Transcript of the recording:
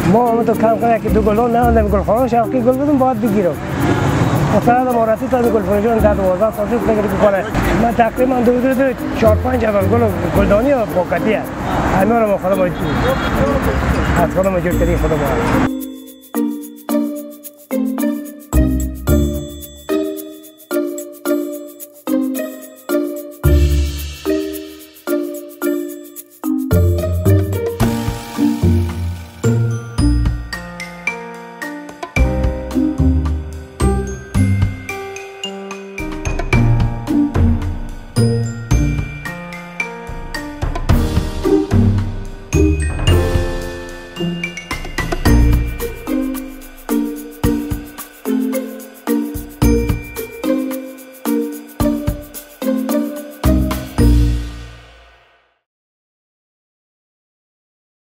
ما هم تو کم کنه که دو گلون نه اندم گلخانه شوقی گل بدم باید بگیرم مثلا مارتی تا گل فروشان در 12 سال بگیری بکنه من تقریبا دو 4-5 هزار گلدانی و پاکتی هست همه رو خودم از خودم جور کردی خودم